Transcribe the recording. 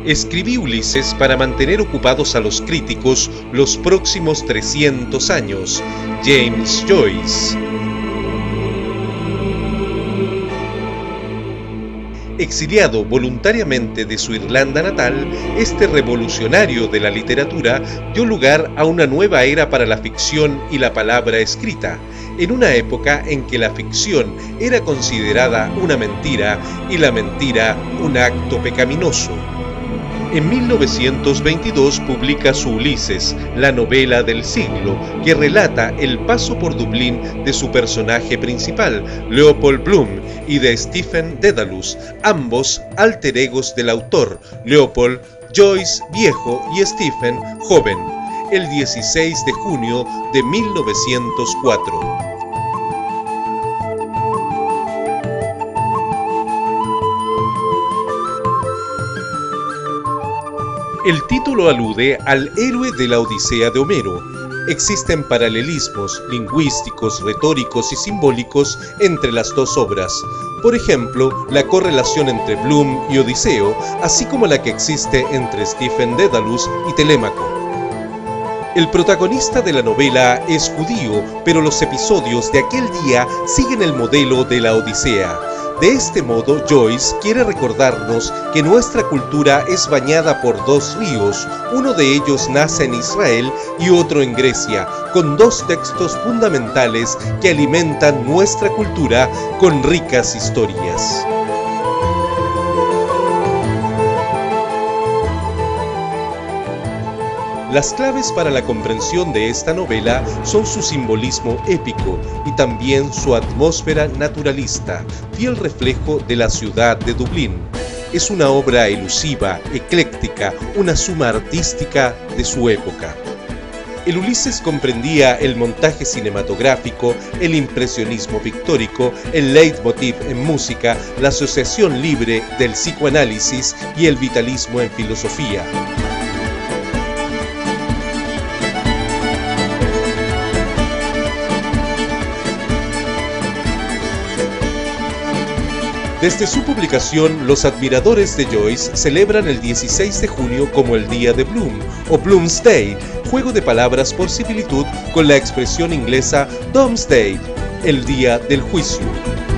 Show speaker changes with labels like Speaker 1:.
Speaker 1: Escribí Ulises para mantener ocupados a los críticos los próximos 300 años. James Joyce. Exiliado voluntariamente de su Irlanda natal, este revolucionario de la literatura dio lugar a una nueva era para la ficción y la palabra escrita, en una época en que la ficción era considerada una mentira y la mentira un acto pecaminoso. En 1922 publica su Ulises, la novela del siglo, que relata el paso por Dublín de su personaje principal, Leopold Bloom, y de Stephen Dedalus, ambos alter egos del autor, Leopold, Joyce viejo y Stephen joven, el 16 de junio de 1904. El título alude al héroe de la Odisea de Homero. Existen paralelismos lingüísticos, retóricos y simbólicos entre las dos obras. Por ejemplo, la correlación entre Bloom y Odiseo, así como la que existe entre Stephen Dedalus y Telémaco. El protagonista de la novela es judío, pero los episodios de aquel día siguen el modelo de la Odisea. De este modo, Joyce quiere recordarnos que nuestra cultura es bañada por dos ríos, uno de ellos nace en Israel y otro en Grecia, con dos textos fundamentales que alimentan nuestra cultura con ricas historias. Las claves para la comprensión de esta novela son su simbolismo épico y también su atmósfera naturalista, fiel reflejo de la ciudad de Dublín. Es una obra elusiva, ecléctica, una suma artística de su época. El Ulises comprendía el montaje cinematográfico, el impresionismo pictórico, el leitmotiv en música, la asociación libre del psicoanálisis y el vitalismo en filosofía. Desde su publicación, los admiradores de Joyce celebran el 16 de junio como el Día de Bloom, o Bloomsday, juego de palabras por similitud con la expresión inglesa Domesday, el Día del Juicio.